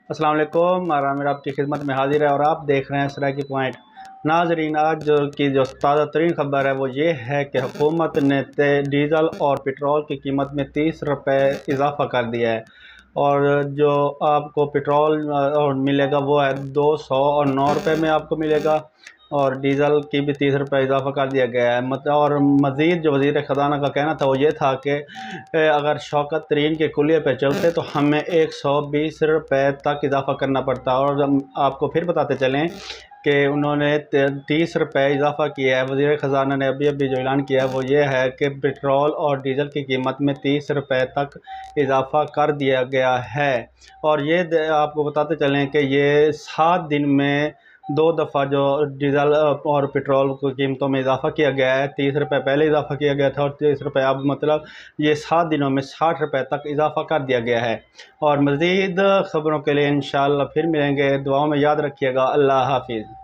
अस्सलाम वालेकुम। आमिर आपकी खिदमत में हाजिर है और आप देख रहे हैं सराकी पॉइंट। नाजरीन, आज जो ताज़ा तरीन खबर है वो ये है कि हुकूमत ने डीज़ल और पेट्रोल की कीमत में 30 रुपये इजाफ़ा कर दिया है। और जो आपको पेट्रोल और मिलेगा वो है 200 और 9 रुपये में आपको मिलेगा। और डीज़ल की भी 30 रुपये इजाफ़ा कर दिया गया है। मतलब और मज़ीद जो वज़ीर ख़ज़ाना का कहना था वो ये था कि अगर शौकत तरीन के कुलिये पे चलते तो हमें 120 रुपये तक इजाफ़ा करना पड़ता। और हम आपको फिर बताते चलें कि उन्होंने 30 रुपये इजाफ़ा किया है। वज़ीर ख़ज़ाना ने अभी अभी जो ऐलान किया है वो ये है कि पेट्रोल और डीज़ल की कीमत में 30 रुपये तक इजाफ़ा कर दिया गया है। और ये आपको बताते चलें कि ये 7 दिन में 2 दफ़ा जो डीज़ल और पेट्रोल की कीमतों में इजाफ़ा किया गया है। 30 रुपये पहले इजाफ़ा किया गया था और 30 रुपये अब, मतलब ये 7 दिनों में 60 रुपये तक इजाफ़ा कर दिया गया है। और मज़ीद ख़बरों के लिए इंशाअल्लाह फिर मिलेंगे। दुआओं में याद रखिएगा। अल्लाह हाफ़िज़।